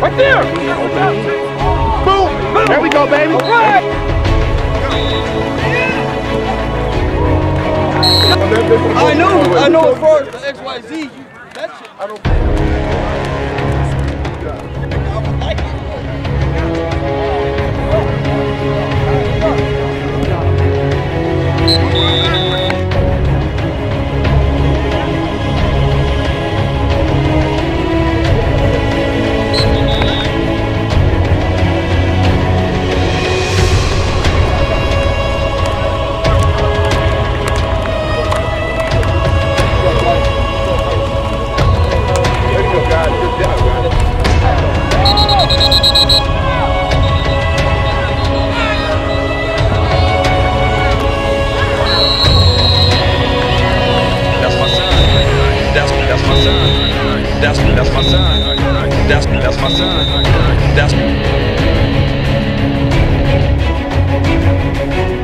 Right there! Boom! There we go, baby! Right. I know as far as the XYZ, that shit, I don't like it. That's my son. That's my son. That's